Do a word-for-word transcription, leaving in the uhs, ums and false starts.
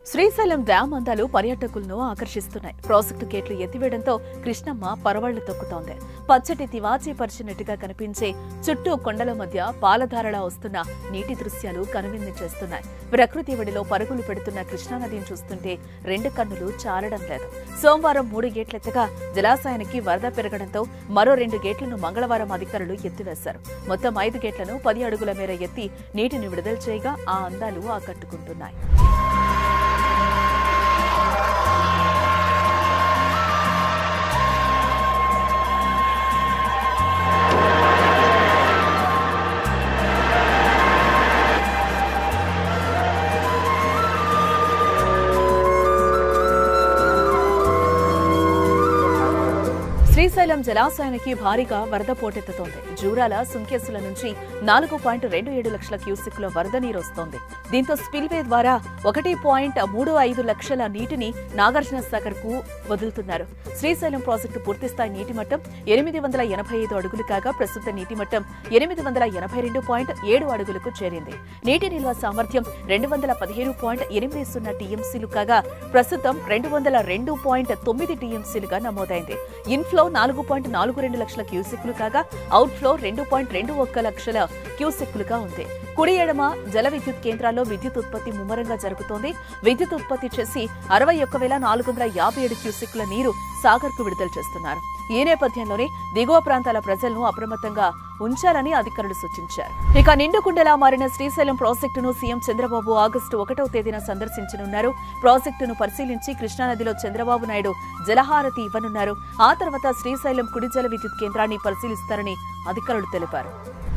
Srisailam dam అందాలు పర్యాటకులను ఆకర్షిస్తున్నాయి. Project గేట్లు ఎత్తివేయడంతో కృష్ణమ్మ పరవళ్లు తొక్కుతోంది. పచ్చటి తివాచీ పరిచినట్టుగా కనిపించే చుట్టూ కొండల మధ్య పాలధారలా వస్తున్న నీటి దృశ్యాలు కనువిందు చేస్తున్నాయి. ప్రకృతి ఒడిలో పరుగులు పెడుతున్న కృష్ణానదిని చూస్తుంటే రెండు కన్నులు చాలడం లేదు. సోమవారం మూడు గేట్లెత్తగా జలాశయానికి వరద పెరగడంతో మరో రెండు గేట్లను మంగళవారం అధికారులు ఎత్తివేశారు. మొత్తం ఐదు గేట్లను పది అడుగుల మేర ఎత్తి నీటిని విడుదల చేయగా ఆ అందాలు ఆకట్టుకుంటున్నాయి. శ్రీశైలం జలాశయానికి భారీగా వరద పోటెత్తుతోంది. జూరాల సుంకేసుల నుంచి నాలుగు పాయింట్ రెండు ఏడు లక్షల క్యూసెక్కుల వరద నీరు వస్తోంది. దీంతో స్పిల్వే ద్వారా ఒకటి పాయింట్ మూడు ఐదు లక్షల నీటిని నాగార్జున సాగర్ కు వదులుతున్నారు. శ్రీశైలం ప్రాజెక్టు పూర్తిస్థాయి నీటి మట్టం ఎనిమిది వందల ఎనభై ఐదు అడుగులు కాగా ప్రస్తుత నీటి మట్టం ఎనిమిది వందల ఎనభై రెండు పాయింట్ ఏడు అడుగులకు చేరింది. నీటి నిల్వ సామర్థ్యం రెండు వందల పదిహేను పాయింట్ ఎనిమిది సున్నా టీఎంసీలు కాగా ప్రస్తుతం రెండు వందల రెండు పాయింట్ తొమ్మిది టీఎంసీలుగా నమోదైంది. ఇన్ఫ్లో నాలుగు పాయింట్ నాలుగు రెండు లక్షల క్యూసెక్కులు కాగా అవుట్ఫ్లో రెండు పాయింట్ రెండు ఒక్క లక్షల క్యూసెక్కులుగా ఉంది. కుడి ఎడమ జల విద్యుత్ కేంద్రాల్లో విద్యుత్ ఉత్పత్తి ముమ్మరంగా జరుగుతోంది. విద్యుత్ ఉత్పత్తి చేసి అరవై ఒక్క వేల నాలుగు వందల యాభై ఏడు క్యూసెక్కుల నీరు సాగర్ కు విడుదల చేస్తున్నారు. ఈ నేపథ్యంలోనే దిగువ ప్రాంతాల ప్రజలను అప్రమత్తంగా ఉంచాలని అధికారులు సూచించారు. ఇక నిండుకుండలా మారిన శ్రీశైలం ప్రాజెక్టును సీఎం చంద్రబాబు ఆగస్టు ఒకటవ తేదీన సందర్శించనున్నారు. ప్రాజెక్టును పరిశీలించి కృష్ణానదిలో చంద్రబాబు నాయుడు జలహారతి ఇవ్వనున్నారు. ఆ తర్వాత శ్రీశైలం కుడి జల విద్యుత్ కేంద్రాన్ని పరిశీలిస్తారని అధికారులు తెలిపారు.